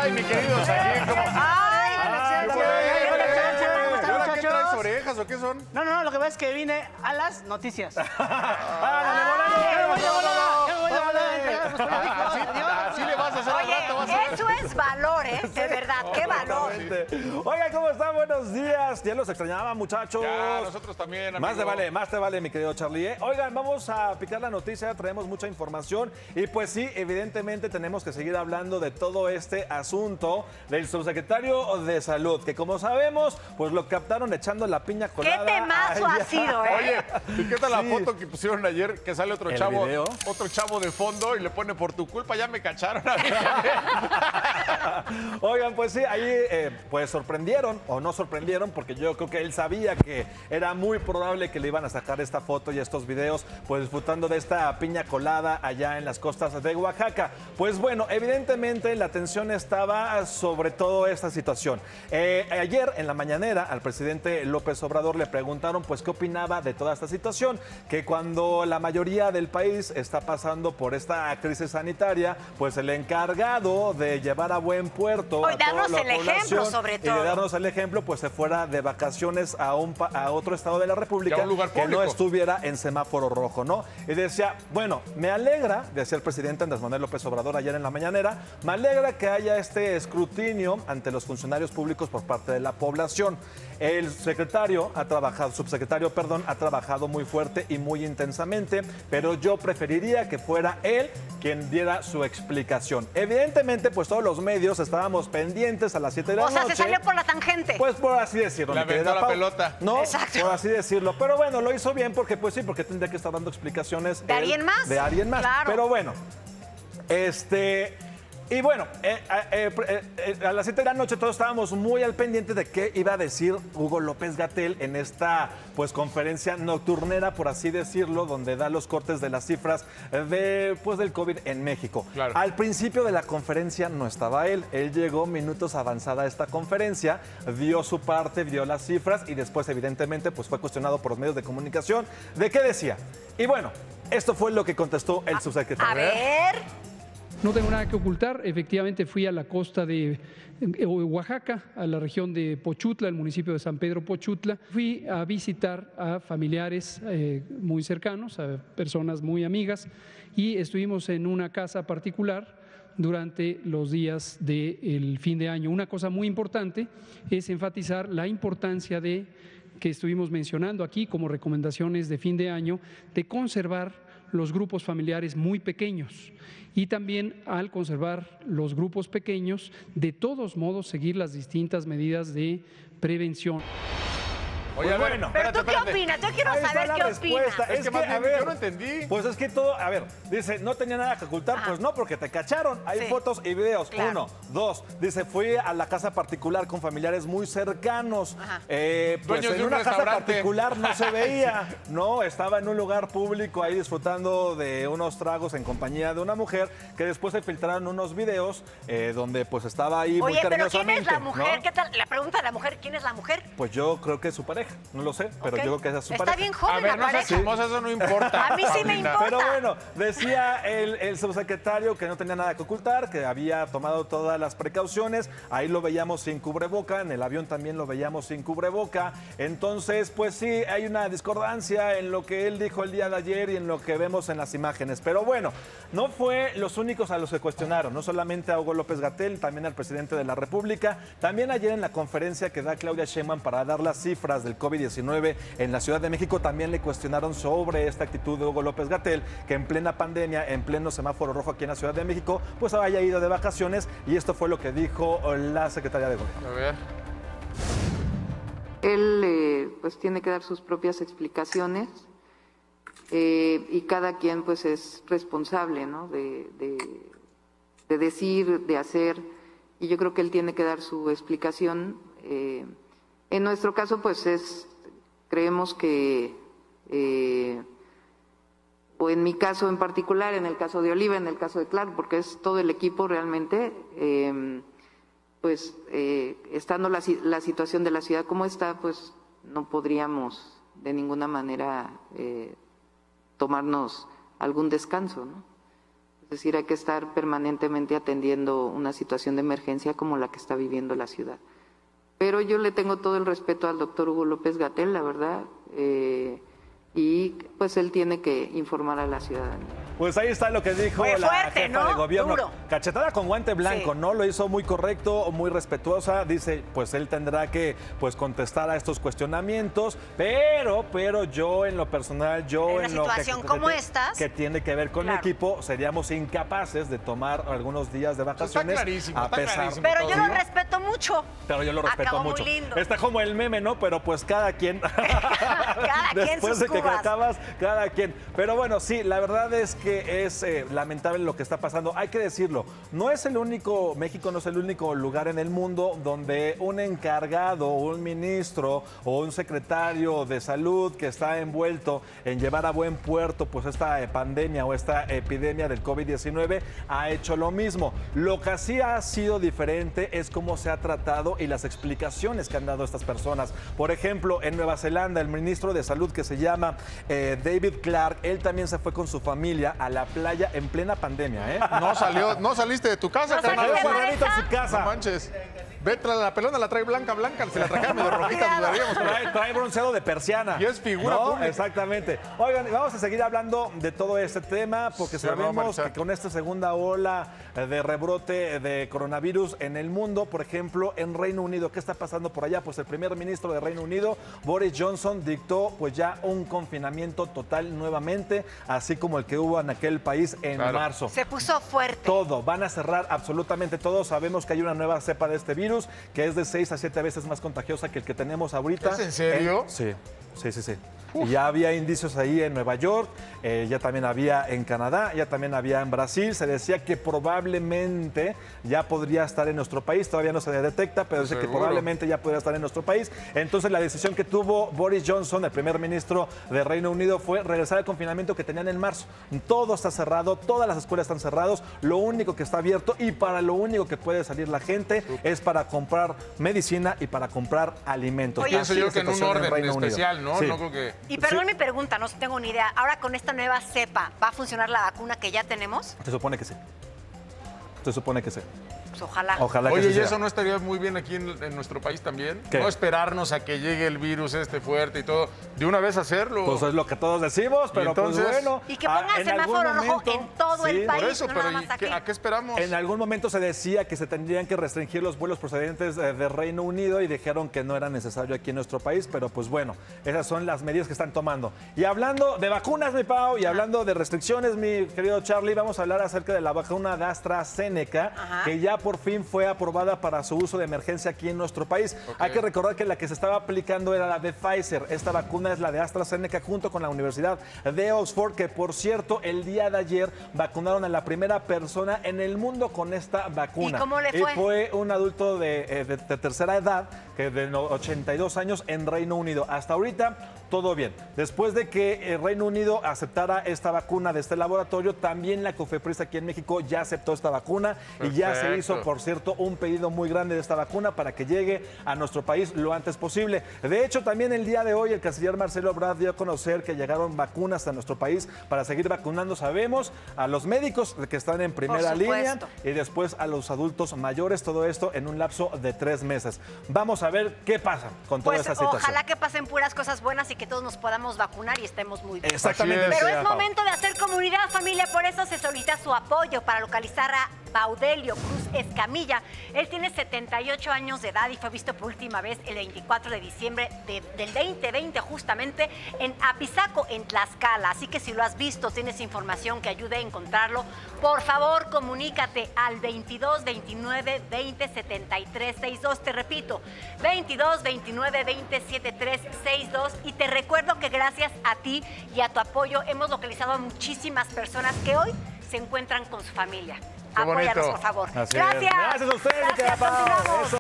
Ay, mi querido Saguín, ¿cómo? ¡Ay! ¿Qué traes, orejas o qué son? No, lo que pasa es que vine a las noticias. Así le vas a hacer al rato. Oye, eso es valor, ¿eh? De verdad, qué valor. Oigan, ¿cómo están? Buenos días. Ya los extrañaba, muchachos. Ya, nosotros también, amigo. Más te vale, mi querido Charlie, ¿eh? Oigan, vamos a picar la noticia, traemos mucha información y pues sí, evidentemente tenemos que seguir hablando de todo este asunto del subsecretario de Salud, que como sabemos, pues lo captaron echando la piña colada. ¿Qué temazo ha sido, eh? Oye, ¿y qué tal la foto que pusieron ayer que sale otro ¿El chavo? video? Otro chavo de fondo y le pone por tu culpa, ya me cacharon a mí. Oigan, pues sí, ahí pues sorprendieron o no sorprendieron, porque yo creo que él sabía que era muy probable que le iban a sacar esta foto y estos videos, pues disfrutando de esta piña colada allá en las costas de Oaxaca. Pues bueno, evidentemente la atención estaba sobre todo esta situación. Ayer en la mañanera al presidente López Obrador le preguntaron pues qué opinaba de toda esta situación, que cuando la mayoría del país está pasando por esta crisis sanitaria, pues el encargado de llevar a buen puerto Hoy a toda darnos la el ejemplo, población sobre y todo. de darnos el ejemplo, pues se fuera de vacaciones a otro estado de la República, Y a un lugar que no público. estuviera en semáforo rojo, ¿no? Y decía, bueno, me alegra, decía el presidente Andrés Manuel López Obrador ayer en la mañanera, me alegra que haya este escrutinio ante los funcionarios públicos por parte de la población. El subsecretario ha trabajado muy fuerte y muy intensamente, pero yo preferiría que fuera él quien diera su explicación. Evidentemente, pues todos los medios estábamos pendientes a las 7 de la noche. O sea, se salió por la tangente. Pues por así decirlo. Le mi querida aventó la Pau. pelota. No, Exacto. por así decirlo. Pero bueno, lo hizo bien porque pues sí, porque tendría que estar dando explicaciones. ¿De alguien más? De alguien más. Claro. Pero bueno, y bueno, a las 7 de la noche todos estábamos muy al pendiente de qué iba a decir Hugo López-Gatell en esta pues conferencia nocturnera, por así decirlo, donde da los cortes de las cifras del COVID en México. Claro. Al principio de la conferencia no estaba él. Él llegó minutos avanzada a esta conferencia, dio su parte, dio las cifras y después evidentemente pues fue cuestionado por los medios de comunicación de qué decía. Y bueno, esto fue lo que contestó el subsecretario. A ver. No tengo nada que ocultar, efectivamente fui a la costa de Oaxaca, a la región de Pochutla, el municipio de San Pedro Pochutla. Fui a visitar a familiares muy cercanos, a personas muy amigas, y estuvimos en una casa particular durante los días del fin de año. Una cosa muy importante es enfatizar la importancia de que estuvimos mencionando aquí como recomendaciones de fin de año, de conservar los grupos familiares muy pequeños y también al conservar los grupos pequeños, de todos modos seguir las distintas medidas de prevención. Oye, Pues a ver, bueno. Pero tú qué opinas, yo quiero Ahí está saber la qué respuesta. opinas. Es que más bien, yo no entendí. Pues es que todo, a ver, dice, no tenía nada que ocultar, Ajá. pues no, porque te cacharon. Hay Sí. fotos y videos. Claro. 1, 2, dice, fui a la casa particular con familiares muy cercanos. Ajá. Pues Dueños de en un una casa restaurante. particular no se veía, no, estaba en un lugar público ahí disfrutando de unos tragos en compañía de una mujer, que después se filtraron unos videos donde pues estaba ahí muy Oye, pero ¿quién cariñosamente. es la mujer? ¿no? ¿Qué tal? La pregunta de la mujer, ¿quién es la mujer? Pues yo creo que es su pareja, no lo sé, pero Ok. yo creo que es su Está pareja. bien A joven ver, la no seas pareja. chismosa, eso no importa. A mí sí me Paulina. importa. Pero bueno, decía el subsecretario que no tenía nada que ocultar, que había tomado todas las precauciones. Ahí lo veíamos sin cubreboca, en el avión también lo veíamos sin cubreboca. Entonces, pues sí, hay una discordancia en lo que él dijo el día de ayer y en lo que vemos en las imágenes. Pero bueno, no fue los únicos a los que cuestionaron, no solamente a Hugo López-Gatell, también al presidente de la República. También ayer en la conferencia que da Claudia Sheinbaum para dar las cifras del COVID-19 en la Ciudad de México, también le cuestionaron sobre esta actitud de Hugo López-Gatell, que en plena pandemia, en pleno semáforo rojo aquí en la Ciudad de México, pues haya ido de vacaciones, y esto fue lo que dijo la secretaria de Gobierno. A ver. Él pues tiene que dar sus propias explicaciones y cada quien pues es responsable, ¿no? de decir, de hacer, y yo creo que él tiene que dar su explicación. En nuestro caso pues creemos que o en mi caso en particular, en el caso de Oliva, en el caso de Clark, porque es todo el equipo realmente, estando la situación de la ciudad como está, pues no podríamos de ninguna manera tomarnos algún descanso, ¿no? Es decir, hay que estar permanentemente atendiendo una situación de emergencia como la que está viviendo la ciudad. Pero yo le tengo todo el respeto al doctor Hugo López-Gatell, la verdad, y pues él tiene que informar a la ciudadanía. Pues ahí está lo que dijo Fue la fuerte, jefa ¿no? de gobierno. Duro. Cachetada con guante blanco, Sí. ¿no? Lo hizo muy correcto, muy respetuosa. Dice, pues él tendrá que pues contestar a estos cuestionamientos, pero yo en lo personal, En una lo situación como estas, que tiene que ver con claro. mi equipo, seríamos incapaces de tomar algunos días de vacaciones. clarísimo, está clarísimo. Pero yo todo. lo respeto mucho. Pero yo lo respeto Acabó mucho. muy lindo. Está como el meme, ¿no? Pero pues cada quien. Cada quien Después sus de que cubas. acabas, cada quien. Pero bueno, sí, la verdad es que es lamentable lo que está pasando. Hay que decirlo, no es el único, México no es el único lugar en el mundo donde un encargado, un ministro o un secretario de salud que está envuelto en llevar a buen puerto pues esta pandemia o esta epidemia del COVID-19 ha hecho lo mismo. Lo que sí ha sido diferente es cómo se ha tratado y las explicaciones que han dado estas personas. Por ejemplo, en Nueva Zelanda, el ministro de Salud que se llama David Clark, él también se fue con su familia a la playa en plena pandemia, ¿eh? No saliste de tu casa, No carnal. saliste de guardadito en su No casa. manches. Vete, la pelona la trae blanca, si la trajera medio rojita, dudaríamos. Trae bronceado de persiana. Y es figura ¿no? pública. Exactamente. Oigan, vamos a seguir hablando de todo este tema porque Sí, no, sabemos Marisol. que con esta segunda ola de rebrote de coronavirus en el mundo, por ejemplo, en Reino Unido, ¿qué está pasando por allá? Pues el primer ministro de Reino Unido, Boris Johnson, dictó pues ya un confinamiento total nuevamente, así como el que hubo en aquel país en Claro. marzo. Se puso fuerte. Todo, van a cerrar absolutamente todo. Sabemos que hay una nueva cepa de este virus que es de 6 a 7 veces más contagiosa que el que tenemos ahorita. ¿Es en serio? Sí. Y ya había indicios ahí en Nueva York, ya también había en Canadá, ya también había en Brasil. Se decía que probablemente ya podría estar en nuestro país. Todavía no se detecta, pero dice que Seguro. probablemente ya podría estar en nuestro país. Entonces la decisión que tuvo Boris Johnson, el primer ministro de Reino Unido, fue regresar al confinamiento que tenían en marzo. Todo está cerrado, todas las escuelas están cerradas. Lo único que está abierto y para lo único que puede salir la gente es para comprar medicina y para comprar alimentos. Oye, Pienso Así yo la que en un situación orden Reino Unido. especial, ¿no? Sí. No creo que... Y perdón mi pregunta, no tengo ni idea. Ahora con esta nueva cepa, ¿va a funcionar la vacuna que ya tenemos? Se supone que sí. Se supone que sí. Pues ojalá. Ojalá que Oye, sí ¿y sea. eso no estaría muy bien aquí en nuestro país también? ¿Qué? No esperarnos a que llegue el virus fuerte y todo. De una vez hacerlo. Pues es lo que todos decimos, pero entonces? pues bueno. Y que pongan en algún semáforo rojo momento- en todo el sí, país. Por eso, no pero nada más aquí. ¿a qué esperamos? En algún momento se decía que se tendrían que restringir los vuelos procedentes de Reino Unido y dijeron que no era necesario aquí en nuestro país, pero pues bueno, esas son las medidas que están tomando. Y hablando de vacunas, mi Pau, y hablando de restricciones, mi querido Charlie, vamos a hablar acerca de la vacuna de AstraZeneca, Ajá. que ya por fin fue aprobada para su uso de emergencia aquí en nuestro país. Hay que recordar que la que se estaba aplicando era la de Pfizer. Esta vacuna es la de AstraZeneca junto con la Universidad de Oxford, que por cierto, el día de ayer vacunaron a la primera persona en el mundo con esta vacuna. ¿Y cómo le fue? Y fue un adulto de tercera edad, que de 82 años en Reino Unido. Hasta ahorita, todo bien. Después de que el Reino Unido aceptara esta vacuna de este laboratorio, también la COFEPRIS aquí en México ya aceptó esta vacuna y ya se hizo, Perfecto. por cierto, un pedido muy grande de esta vacuna para que llegue a nuestro país lo antes posible. De hecho, también el día de hoy el canciller Marcelo Ebrard dio a conocer que llegaron vacunas a nuestro país para seguir vacunando, sabemos, a los médicos que están en primera línea supuesto. y después a los adultos mayores, todo esto en un lapso de 3 meses. Vamos a ver qué pasa con toda Pues esta situación. ojalá que pasen puras cosas buenas y que todos nos podamos vacunar y estemos muy bien. Exactamente. Así es. Pero querida es Pau. momento de hacer comunidad, familia, por eso se solicita su apoyo para localizar a Baudelio Cruz Escamilla. Él tiene 78 años de edad y fue visto por última vez el 24 de diciembre del 2020, justamente en Apizaco, en Tlaxcala. Así que si lo has visto, tienes información que ayude a encontrarlo, por favor, comunícate al 22 29 20 73 62. Te repito, 22 29 20 73 62. Y te recuerdo que gracias a ti y a tu apoyo hemos localizado a muchísimas personas que hoy se encuentran con su familia. Qué Apóyanos, bonito. por favor. Así es. Gracias. Gracias a ustedes, mi querida Gracias, Pau. continuamos. Eso.